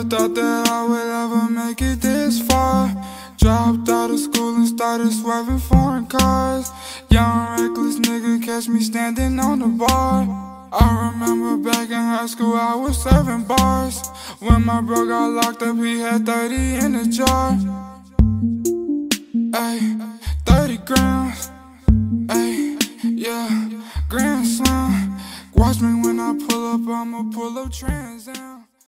thought that I would ever make it this far. Dropped out of school and started swerving foreign cars. Young reckless nigga catch me standing on the bar. I remember back in high school I was serving bars. When my bro got locked up he had 30 in the jar.